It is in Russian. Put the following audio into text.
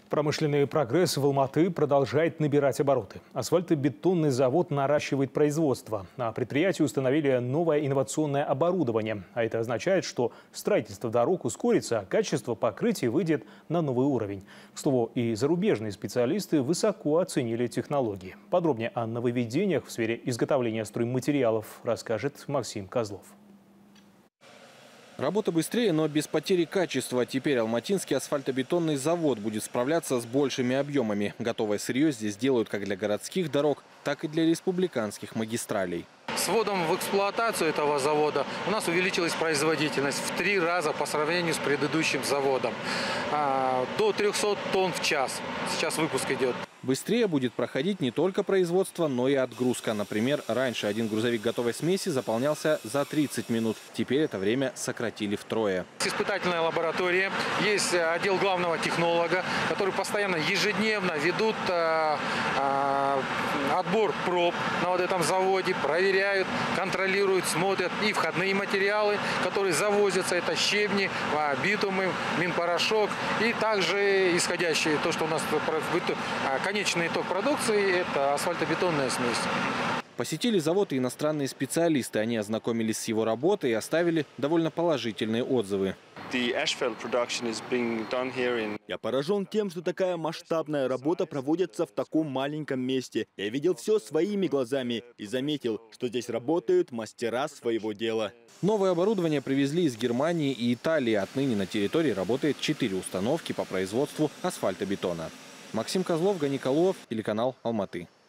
Промышленный прогресс в Алматы продолжает набирать обороты. Асфальтобетонный завод наращивает производство. На предприятии установили новое инновационное оборудование. А это означает, что строительство дорог ускорится, а качество покрытия выйдет на новый уровень. К слову, и зарубежные специалисты высоко оценили технологии. Подробнее о нововведениях в сфере изготовления стройматериалов расскажет Максим Козлов. Работа быстрее, но без потери качества. Теперь алматинский асфальтобетонный завод будет справляться с большими объемами. Готовое сырье здесь делают как для городских дорог, так и для республиканских магистралей. С вводом в эксплуатацию этого завода у нас увеличилась производительность в 3 раза по сравнению с предыдущим заводом. До 300 тонн в час. Сейчас выпуск идет. Быстрее будет проходить не только производство, но и отгрузка. Например, раньше один грузовик готовой смеси заполнялся за 30 минут. Теперь это время сократили втрое. Испытательная лаборатория. Есть отдел главного технолога, который постоянно, ежедневно ведут отбор проб на вот этом заводе, проверяют, контролируют, смотрят и входные материалы, которые завозятся. Это щебни, битумы, минпорошок и также исходящие, то, что у нас конечный итог продукции – это асфальтобетонная смесь. Посетили завод и иностранные специалисты. Они ознакомились с его работой и оставили довольно положительные отзывы. Я поражен тем, что такая масштабная работа проводится в таком маленьком месте. Я видел все своими глазами и заметил, что здесь работают мастера своего дела. Новое оборудование привезли из Германии и Италии. Отныне на территории работает 4 установки по производству асфальтобетона. Максим Козлов, Гани Калуов, телеканал Алматы.